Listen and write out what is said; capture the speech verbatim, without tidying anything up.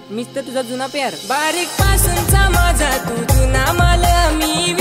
मीच तर तुझा जुना प्यार. बारीक पासूनचा माझा तू जुना माल, मी